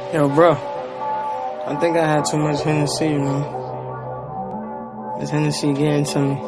Yo, bro, I think I had too much Hennessy, man. This Hennessy getting to me.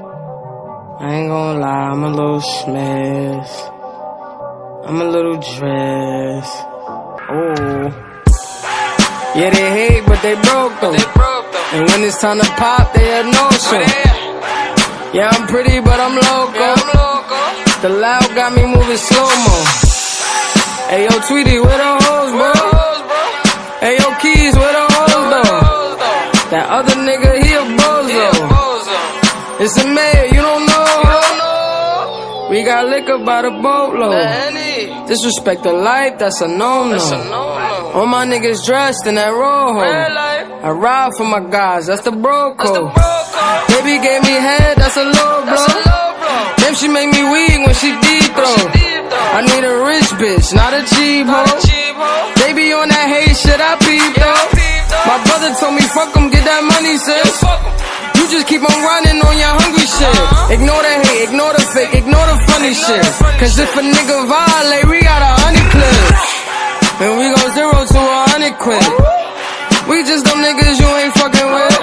I ain't gonna lie, I'm a little smashed. I'm a little dressed. Oh. Yeah, they hate, but they broke though. And when it's time to pop, they have no show. Yeah, I'm pretty, but I'm loco. The loud got me moving slow-mo. Hey, yo, Tweety, where the hoes, bro? Hey, yo, Keys, where the hoes, though? That other nigga, he a bozo. It's a mayor, you don't know. We got liquor by the boatload. Disrespect the life, that's a no-no. All my niggas dressed in that rojo. I ride for my guys, that's the bro code. Baby gave me head, that's a low blow. Then she make me weak when she deep throw. I need a rich bitch, not a cheap hoe. They be on that hate shit, I peep though. My brother told me fuck em, get that money, sis. You just keep on running on your hungry shit. Ignore the hate, ignore the fake, ignore the funny shit. Cause if a nigga violate, we got 100 clips. And we go 0 to 100 quid. We just them niggas you ain't fucking with.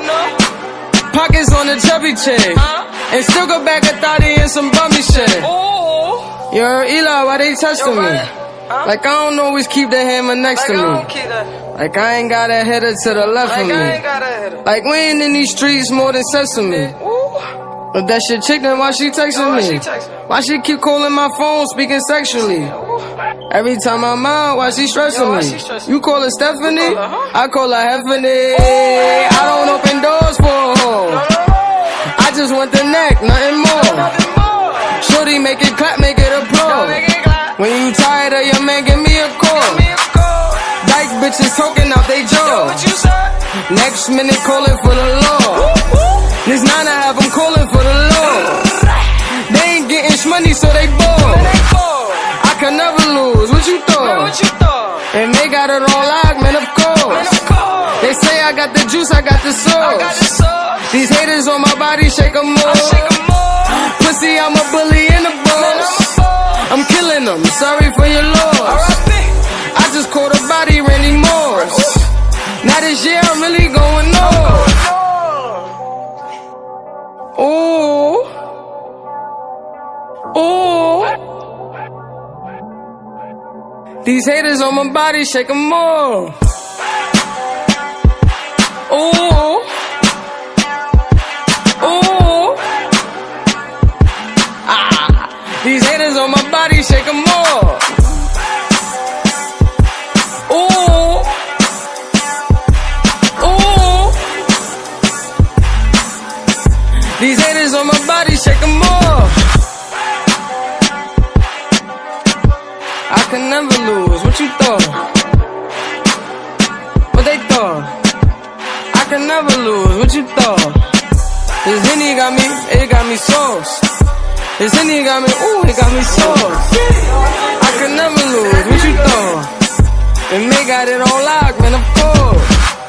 Pockets on the chubby chick. And still go back a thotty and some bummy shit. You heard Eli, why they testing me? Like I don't always keep the hammer next to me. Like I ain't got a header to the left of me. Like we ain't in these streets more than sesame. But that shit chick, then why she texting me? Why she keep calling my phone, speaking sexually? Every time I'm out, why she stressing me? You call her Stephanie? I call her Heffany. I don't open doors for a hoe. I just want the neck, nothing more. Shorty make it clap, make it applaud. When you tired of your man, give me a call. Dyke bitches talking out they jaw. Next minute calling for the law. This 9 I have them calling for the law. They ain't getting money, so they bored. I can never lose, what you thought? And they got it on lock, man, of course. They say I got the juice, I got the sauce. These haters on my body, shake them more. Pussy, I'm a bully in the boss. I'm killing them, sorry for your loss. I just caught a body, Randy Moss. Now this year I'm really going north. Ooh. Ooh. These haters on my body, shake them more. Ooh. Ooh. Ah. These haters on my body, shake them more. Ooh. Ooh. These haters on my body, shake them more. I can never lose, what you thought? What they thought? I can never lose, what you thought? This Henny got me, it got me sauce. This Henny got me, ooh, it got me sauce. I can never lose, what you thought? And they got it on lock, man, of course.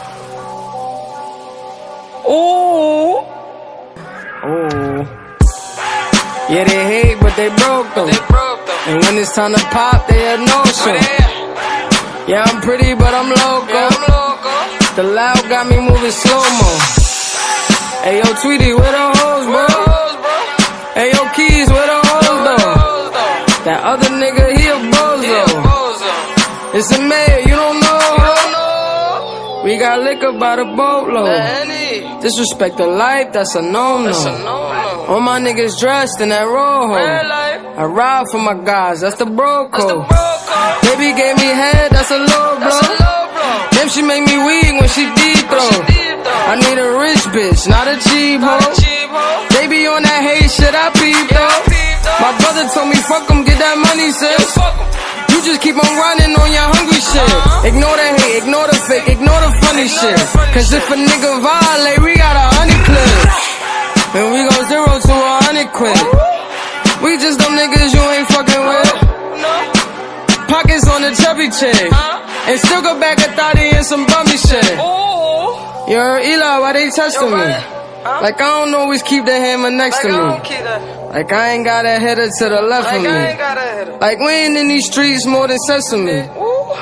Ooh. Ooh. Yeah, they hate, but they broke though. And when it's time to pop, they have no show. Yeah, I'm pretty, but I'm loco. The loud got me moving slow-mo. Hey, yo, Tweety, where the hoes, bro? Hey, yo, Keys, where the hoes, though? That other nigga, he a bozo. It's a mayor, you don't know. We got liquor by the boatload. Disrespect the life, that's a no-no. All my niggas dressed in that rojo. I ride for my guys, that's the bro code. Baby gave me head, that's a low blow. Then she make me weak when she deep throw. I need a rich bitch, not a cheap hoe. They be on that hate shit, I peep though. My brother told me fuck em, get that money, sis. You just keep on running on your hungry shit. Ignore the hate, ignore the fake, ignore the funny shit. Cause if a nigga violate, we got 100 clips. And we go 0 to 100 quid. We just them niggas you ain't fucking with. Pockets on the chubby chick. And still go back a thotty and some bummy shit. You heard Eli, why they testing me? Like I don't always keep the hammer next to me. Like I ain't got a header to the left of me. Like we ain't in these streets more than sesame.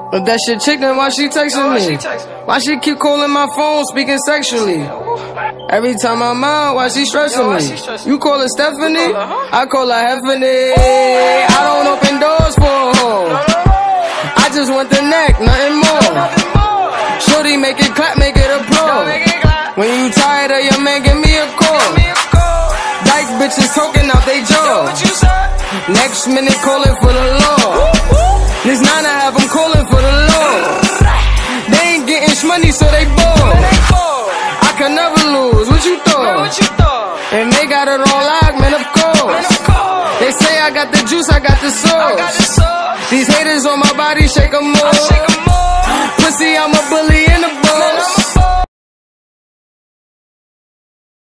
But that shit chick, then why she texting me? Why she keep calling my phone, speaking sexually? Every time I'm out, why she stressing me? You call her Stephanie? I call her Heffany. I don't open doors for a hoe. I just want the neck, nothing more. Shorty, make it clap, make it applaud. When you tired of your man, give me a call. Dyke bitches talking out they jaw. Next minute calling for the law. This 9 I have them calling for the law. They ain't getting money, so they bored. I can never lose, what you thought? And they got it on lock, man, of course. They say I got the juice, I got the sauce. These haters on my body, shake 'em off. Pussy, I'm a bully in the boss.